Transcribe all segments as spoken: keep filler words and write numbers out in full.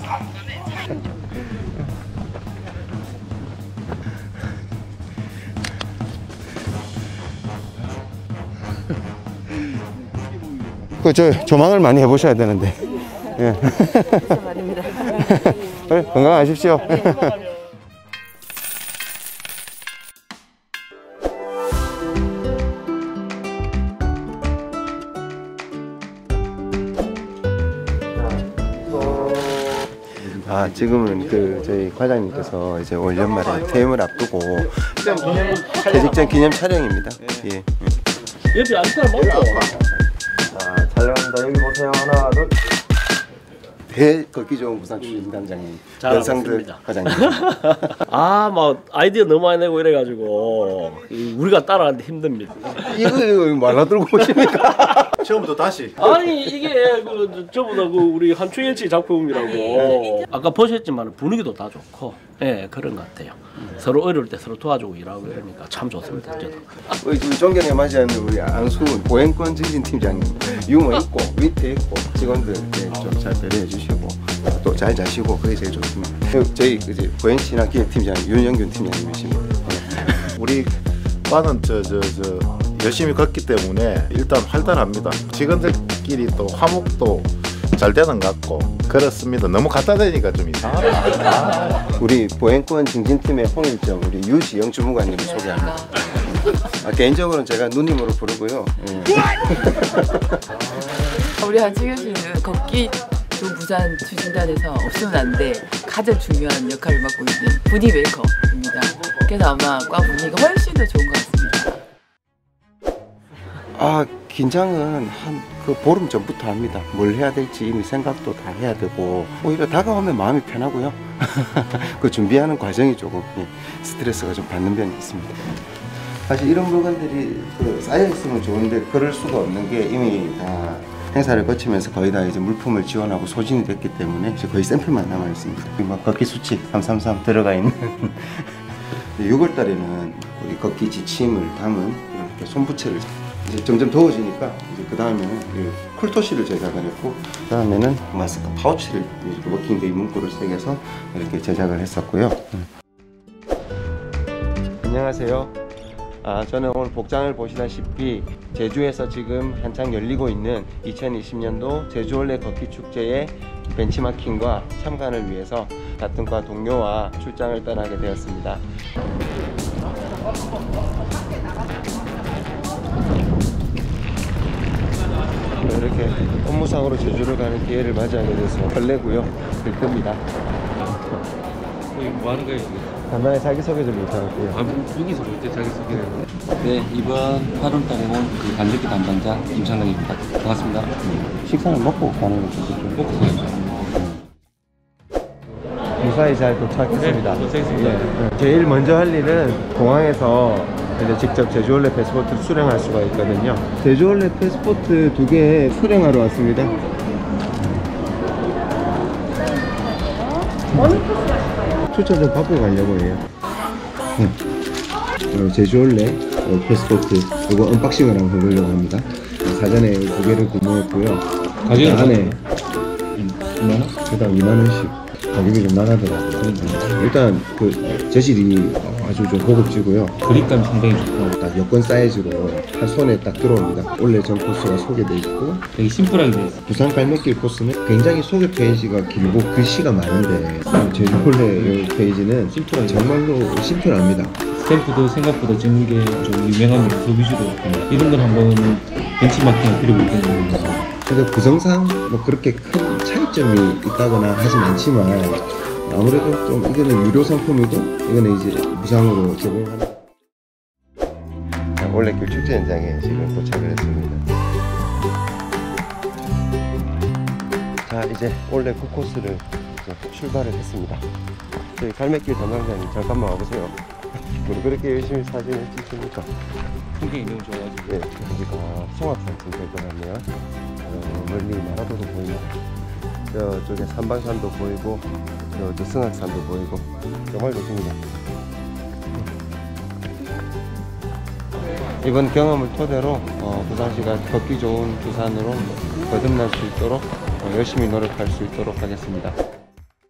그 저 조망을 많이 해보셔야 되는데. 예. 말입니다. 그래, 건강하십시오. 아, 지금은 그 저희 과장님께서 이제 올 연말에 퇴임을 앞두고 퇴직전 기념 촬영입니다. 예. 여기 안타를 먹고. 자, 촬영합니다. 여기 보세요. 하나, 둘. 대 걷기 좋은 부산 출신 단장님, 연상들 과장님. 아, 막 아이디어 너무 많이 내고 이래가지고 우리가 따라하는데 힘듭니다. 이거 말라들고 오십니까? 처음부터 다시. 아니 이게 그 저보다 그 우리 한충일치 작품이라고 아까 보셨지만 분위기도 다 좋고, 예, 그런 것 같아요. 서로 어려울 때 서로 도와주고 일하고 이러니까 참 좋습니다. 저도. 우리 존경에 맞이하는 우리 안수훈 보행권 증진 팀장님, 유머 있고 위트 있고 직원들 좀 잘 배려해 주시고 또 잘 자시고 그게 제일 좋습니다. 저희 이제 보행 친화 기획팀장 윤영균 팀장님이십니다. 우리 과는 저 저 저 열심히 걷기 때문에 일단 활달합니다. 직원들끼리 또 화목도 잘 되는 것 같고 그렇습니다. 너무 갖다 대니까 좀 이상하다. 우리 보행권 증진팀의 홍일점 우리 유지영 주무관님을 소개합니다. 아, 개인적으로는 제가 누님으로 부르고요. 예. 우리 한충현 씨는 걷기 좋은 부산 추진단에서 없으면 안 돼 가장 중요한 역할을 맡고 있는 분위 메이커입니다. 그래서 아마 과 분위기가 훨씬 더 좋은 것 같습니다. 아, 긴장은 한 그 보름 전부터 합니다. 뭘 해야 될지 이미 생각도 다 해야 되고 오히려 다가오면 마음이 편하고요. 그 준비하는 과정이 조금 스트레스가 좀 받는 면이 있습니다. 사실 이런 물건들이 그 쌓여 있으면 좋은데 그럴 수가 없는 게 이미 다 행사를 거치면서 거의 다 이제 물품을 지원하고 소진이 됐기 때문에 이제 거의 샘플만 남아 있습니다. 막 걷기 수칙 삼삼삼 들어가 있는. 유월 달에는 우리 걷기 지침을 담은 이렇게 손부채를 이제 점점 더워지니까 이제 그 다음에는 쿨토시를 제작을 했고 그 다음에는 마스크 파우치를 이렇게 워킹데이 문구를 새겨서 이렇게 제작을 했었고요. 안녕하세요. 아, 저는 오늘 복장을 보시다시피 제주에서 지금 한창 열리고 있는 이천이십 년도 제주올레 걷기 축제의 벤치마킹과 참관을 위해서 같은 과 동료와 출장을 떠나게 되었습니다. 이렇게 업무상으로 제주를 가는 기회를 맞이하게 돼서 설레고요. 들뜹니다. 뭐 하는 거예요? 간단히 자기소개 좀 부탁할게요. 아, 여기서 볼 때 자기소개를. 네, 이번 팔월 달에 온 그 간접기 담당자 임창덕입니다. 반갑습니다. 식사는 먹고 가는 거죠? 먹고 가요. 무사히 잘 도착했습니다. 네, 도착했습니다. 예. 제일 먼저 할 일은 공항에서 이제 직접 제주올레 패스포트를 수령할 수가 있거든요. 제주올레 패스포트 두 개 수령하러 왔습니다. 추천 좀 받고 가려고 해요. 네. 제주올레 패스포트 이거 언박싱을 한번 해보려고 합니다. 사전에 두 개를 구매했고요. 가격이 안에 이만 원? 그다음 이만 원씩 가격이 좀 나가더라고요. 일단 그 재질이 아주 좀 고급지고요. 그립감이 상당히 좋고 딱 여권 사이즈로 한 손에 딱 들어옵니다. 원래 전 코스가 소개되어 있고 되게 심플하게 돼 있어요. 부산 갈매길 코스는 굉장히 소개 페이지가 길고 글씨가 많은데 제주올레 페이지는 심플하게 정말로 심플합니다. 스탬프도 생각보다 찍는 게 좀 유명합니다. 소비주도 이런 걸 한번 벤치마킹할 필요가 있겠네요. 근데 구성상 뭐 그렇게 큰 차이점이 있다거나 하진 않지만 아무래도 좀 이거는 유료 상품이고 이거는 이제 무상으로 제공합니다. 올레길 축제 현장에 지금 도착을 했습니다. 자, 이제 올레 구 코스를 출발을 했습니다. 저희 갈매길 담당자님 잠깐만 와보세요. 우리 그렇게 열심히 사진을 찍습니까? 풍경이 너무 좋아가지고. 네, 여기가 송악산쯤 될 것 같네요. 어, 멀리 마라도도 보이고 저쪽에 삼방산도 보이고 저 승악산도 보이고 정말 좋습니다. 이번 경험을 토대로 어, 부산시가 걷기 좋은 부산으로 거듭날 수 있도록 어, 열심히 노력할 수 있도록 하겠습니다.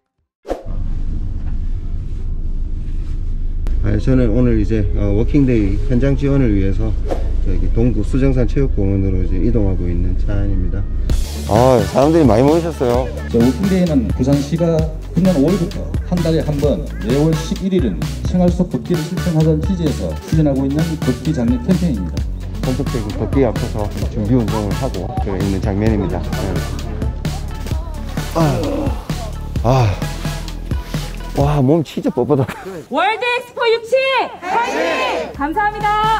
아, 저는 오늘 이제 어, 워킹데이 현장 지원을 위해서 저기 동구 수정산 체육공원으로 이제 이동하고 있는 차입니다. 아, 사람들이 많이 모이셨어요. 워킹데이는 부산시가 금년 오월부터 한 달에 한 번 매월 십일 일은 생활 속 걷기를 실천하자는 취지에서 추진하고 있는 걷기 장려 캠페인입니다. 본격적인 걷기 앞서서 준비 운동을 하고 있는 장면입니다. 네. 아, 아, 와, 몸 진짜 뻣뻣하다. 월드 엑스포 육칠 화이팅! 감사합니다.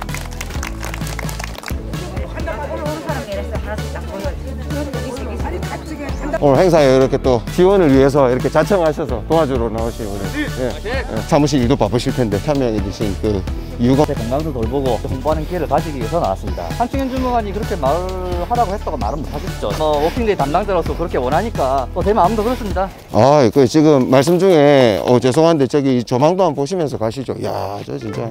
오늘 행사에 이렇게 또 지원을 위해서 이렇게 자청하셔서 도와주러 나오신 우리 예, 예, 사무실 일도 바쁘실 텐데 참여해 주신 그 이유가 건강도 돌보고 홍보하는 기회를 가지기 위해서 나왔습니다. 한충현 주무관이 그렇게 말하라고 했다고 말은 못하겠죠. 뭐 워킹데이 담당자로서 그렇게 원하니까 또 제 마음도 그렇습니다. 아, 그 지금 말씀 중에 어, 죄송한데 저기 조망도 한번 보시면서 가시죠. 야, 저 진짜.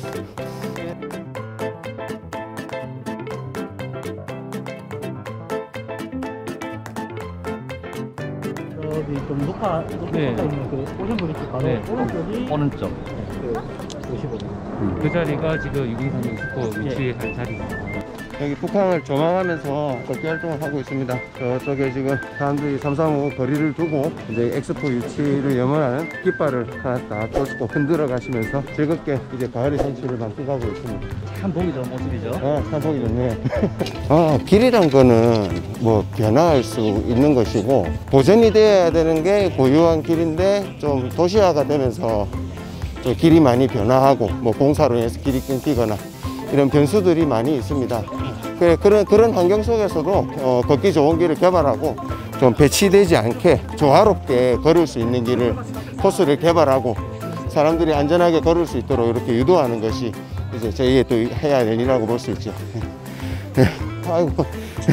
저기 좀 높아, 높아 네. 있는 그 오션브리지 바로 네. 오른쪽이 오른쪽. 오십오 도. 그 자리가 지금 육이삼육 슈퍼 위치에 갈 자리입니다. 여기 북한을 조망하면서 걷기 활동을 하고 있습니다. 저쪽에 지금 사람들이 삼삼오오 거리를 두고 이제 엑스포 유치를 염원하는 깃발을 하나 딱 꽂고 흔들어 가시면서 즐겁게 이제 가을의 성취를 만끽하고 있습니다. 참 보기 좋은 모습이죠. 아, 참 보기 좋네. 아, 길이란 거는 뭐 변화할 수 있는 것이고 보존이 돼야 되는 게 고유한 길인데 좀 도시화가 되면서 좀 길이 많이 변화하고 뭐 공사로 인해서 길이 끊기거나 이런 변수들이 많이 있습니다. 그래, 그런, 그런 환경 속에서도 어, 걷기 좋은 길을 개발하고 좀 배치되지 않게 조화롭게 걸을 수 있는 길을 코스를 개발하고 사람들이 안전하게 걸을 수 있도록 이렇게 유도하는 것이 이제 저희의 또 해야 될 일이라고 볼 수 있죠. 아이고.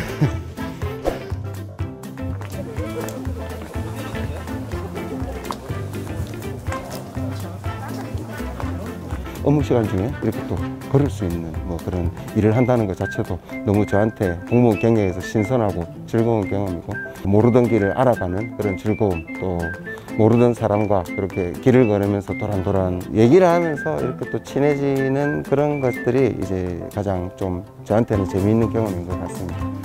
업무 시간 중에 이렇게 또 걸을 수 있는 뭐 그런 일을 한다는 것 자체도 너무 저한테 공무원 경력에서 신선하고 즐거운 경험이고 모르던 길을 알아가는 그런 즐거움, 또 모르던 사람과 그렇게 길을 걸으면서 도란도란 얘기를 하면서 이렇게 또 친해지는 그런 것들이 이제 가장 좀 저한테는 재미있는 경험인 것 같습니다.